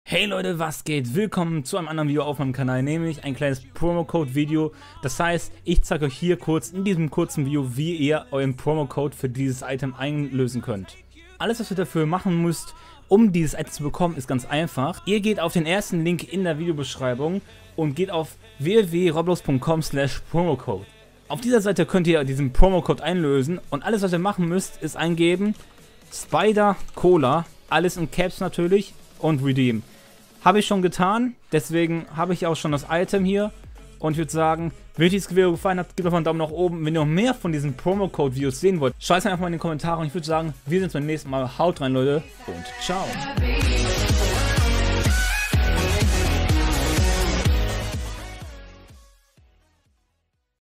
Hey Leute, was geht? Willkommen zu einem anderen Video auf meinem Kanal, nämlich ein kleines Promocode-Video. Das heißt, ich zeige euch hier kurz in diesem kurzen Video, wie ihr euren Promocode für dieses Item einlösen könnt. Alles, was ihr dafür machen müsst, um dieses Item zu bekommen, ist ganz einfach. Ihr geht auf den ersten Link in der Videobeschreibung und geht auf www.roblox.com/promocode. Auf dieser Seite könnt ihr diesen Promocode einlösen und alles, was ihr machen müsst, ist eingeben Spider Cola, alles in Caps natürlich, und Redeem. Habe ich schon getan, deswegen habe ich auch schon das Item hier. Und ich würde sagen, wenn euch dieses Video gefallen hat, gebt doch mal einen Daumen nach oben. Wenn ihr noch mehr von diesen Promocode-Videos sehen wollt, schreibt es einfach mal in die Kommentare. Und ich würde sagen, wir sehen uns beim nächsten Mal. Haut rein, Leute, und ciao.